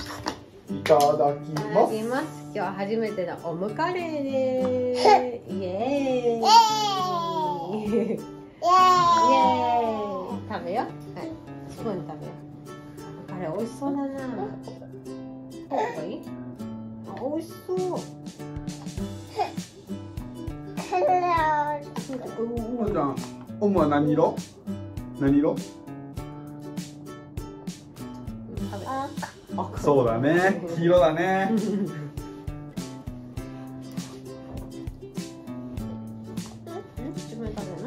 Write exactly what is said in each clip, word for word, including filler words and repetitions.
いただきいたます。 だきます。今日は初めてのオムカレーです。イエーイ。イエーイ。食べよう。はい。スプーン食べよう。あれ美味しそうだな。どこがいい？あ、美味しそう。 おもちゃん、おもは何色？何色？あ、そうだね。黄色だね。 自分で食べるの？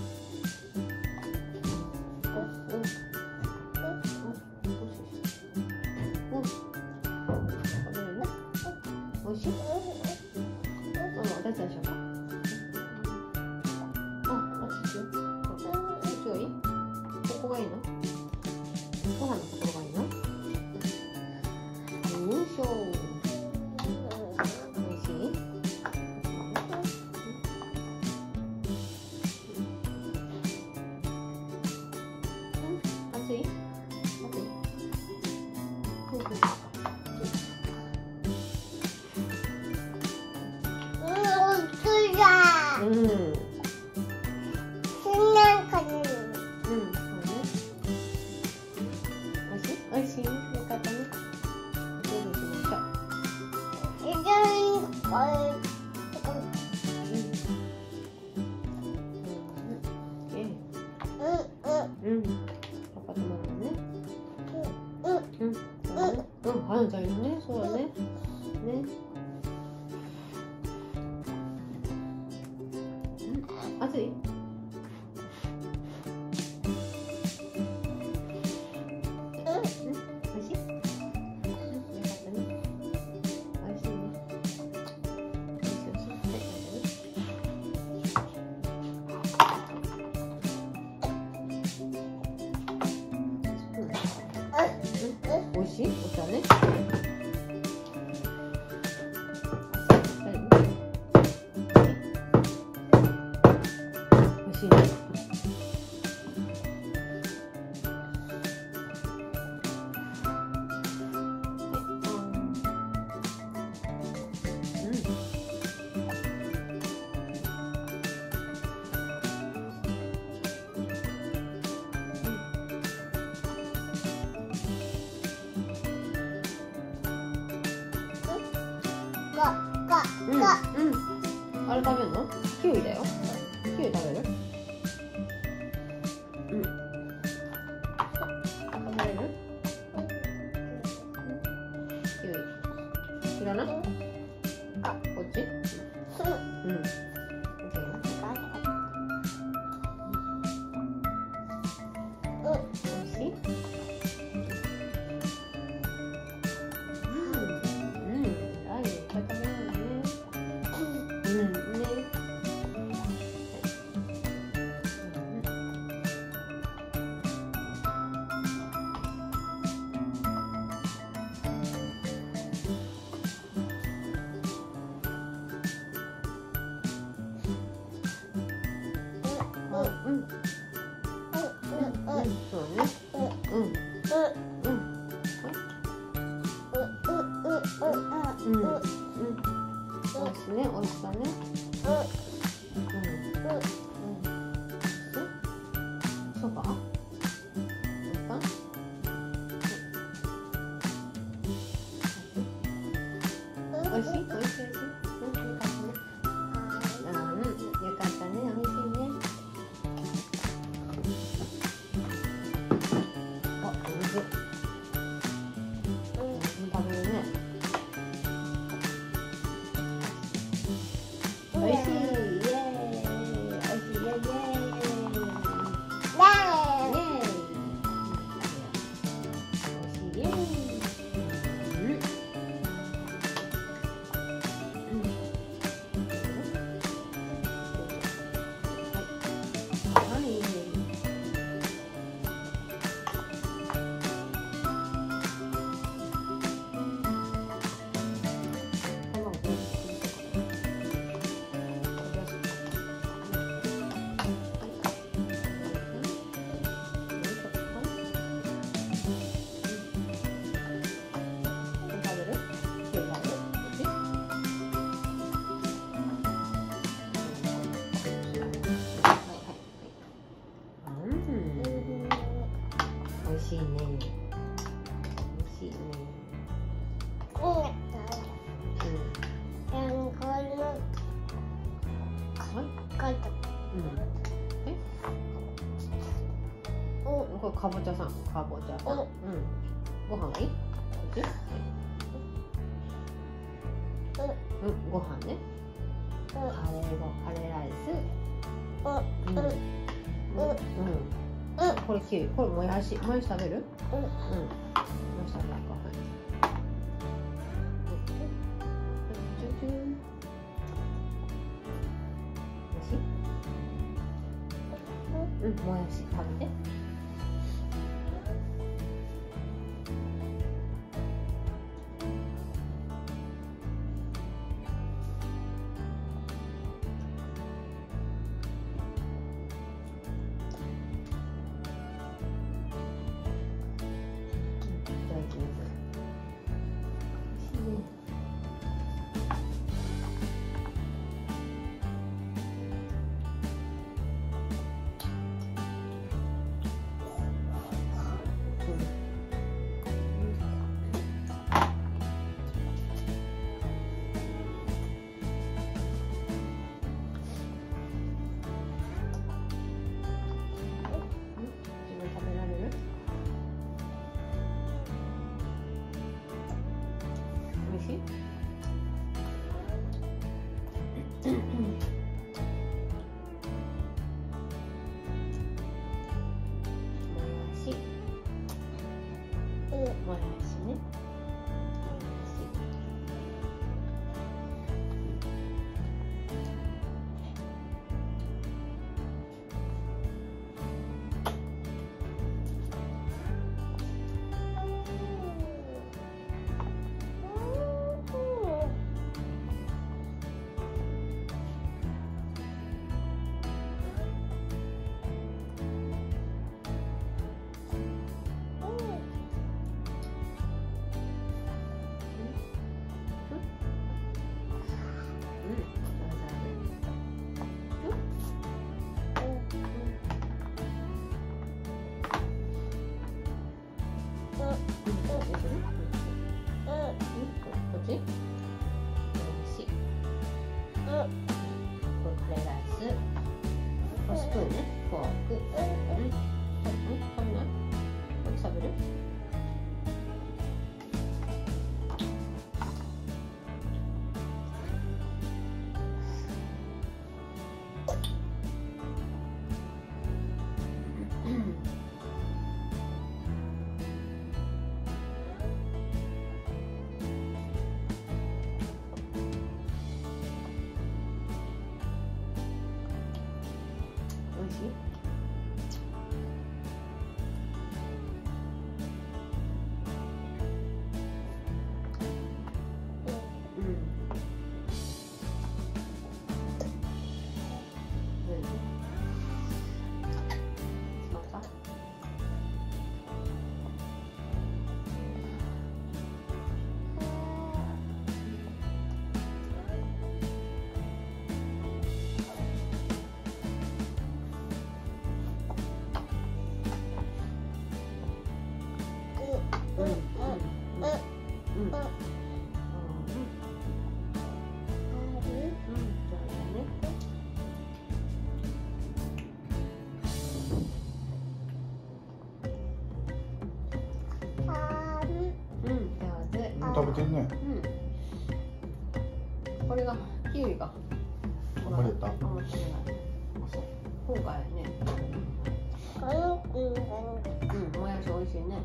おいしい？ママお手伝いしようか。あ、あっちよ。こっちがいい？ここがいいの？ご飯のところがいいの？よいしょ。おいしい？熱い？熱い？うん。うん、そうね。おいしい？おいしい？よかったね。料理しましょう。うん。パパとママね。うん。うん。うん。はなちゃんいるね。そうだね。ね。熱い？おいしい？よかったね。おいしいね。おいしいおいしい。はい、おいしい？お茶ね。おいしいね。うん、うん、あれ食べるの？キウイだよ。キウイ食べる？うん。食べれる？キウイ。いらない？こっち？うん。おいしい？うん。そうね。うん。うん。うん。おいしいね。おいしさね。そば？おいしい？おいしい？おいしい？うん、よかったね。おいしいね。あ、おいしい。食べるね。おいしい。イエーイ。おいしい。イエーイ。イエーイ。おいしい。イエーイ。 かぼちゃさん、かぼちゃさん。うん。ご飯がいい？こっち？うん、ご飯ね。カレーご、カレーライス。うん。うん。うん。これキウイ、これもやし、もやし食べる？うん。もやし食べるか。はい。うん、もやし食べて。もやしね。スプーンね、フォーク。うん。うん。食べない？こっち食べる？おいしい？うん。うんうんうんうんうん食べてんね。 うん。これがキウイが。 あんまりやった。 あんまりやった。今回ね。うん、もやし美味しいね。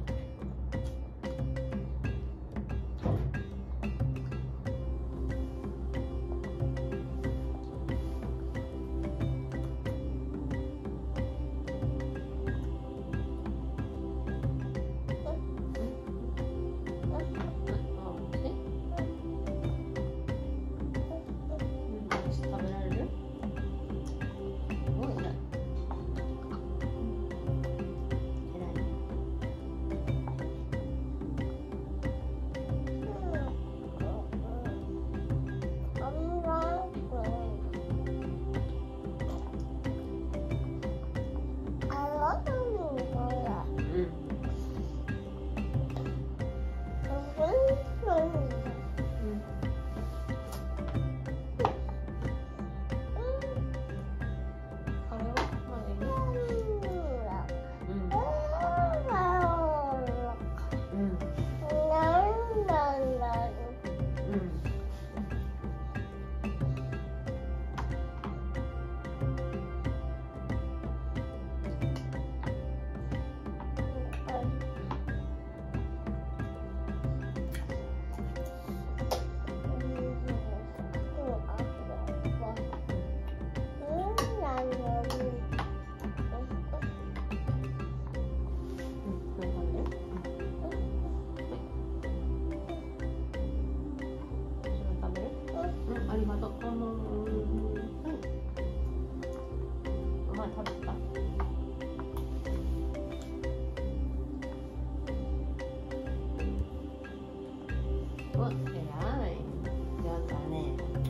偉い。上手だね。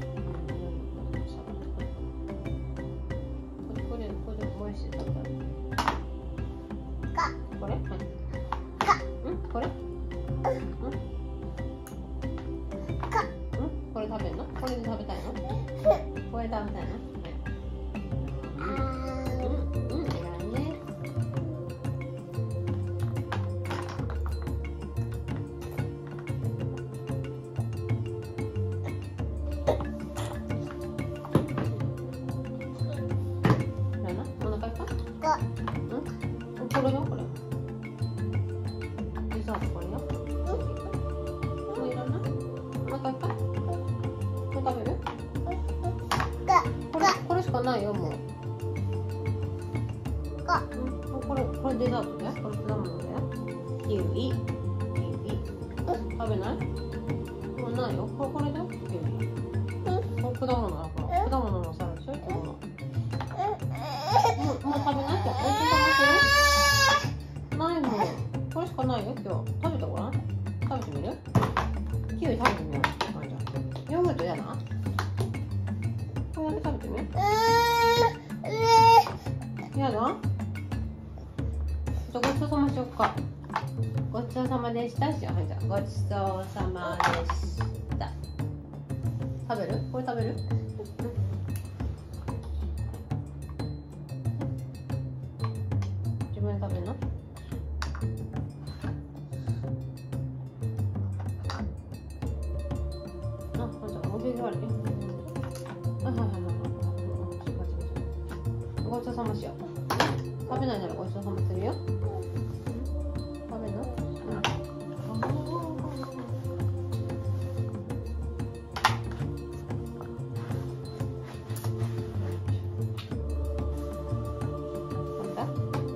これ、これ、もう一度食べた。これ？はい。うん？これ？うん？うん？これ食べるの？これで食べたいの？これ食べたいの？うん、うん、偉いね。これよ、これ。デザートこれよ。もういらない？お腹いっぱい？もう食べる？これ、これしかないよ、もう。うん、これ、これデザートだよ。これ果物だよ。キウイ。キウイ。食べない？もうないよ。これ、これだよ。キウイ。これ果物だから。果物のサラダでしょ、この。もう、もう食べないって。おいしいかもしれない。ないもん。これしかないよ、今日。食べてごらん。食べてみる？キウイ食べてみよう。はい、じゃあ。ヨーグルトやだ？こうやって食べてみる？やだ？じゃあごちそうさましよっか。ごちそうさまでしたしよう。はい、じゃあごちそうさまでした。食べる？これ食べる？自分で食べるの？あ、ほんと、おびがあるね。あ、はいはいはいはい。ごちそうさましよう。食べないならごちそうさまするよ。食べるの？うん。食べた？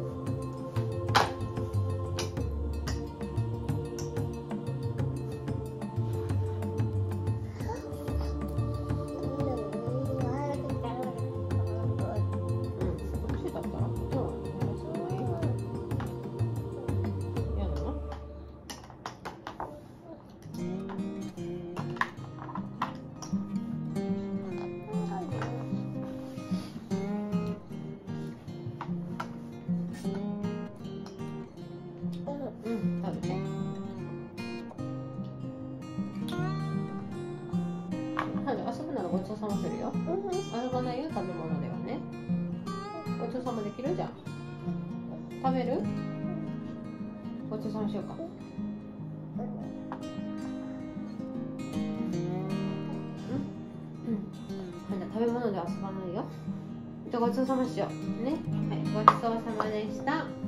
うん、食べて。はい、遊ぶならごちそうさまするよ。遊ばないよ、食べ物ではね。ごちそうさまできる？じゃん。食べる？ごちそうさましようか。うん？うん。はい、じゃあ食べ物で遊ばないよ。じゃあごちそうさましよう。ね。はい、ごちそうさまでした。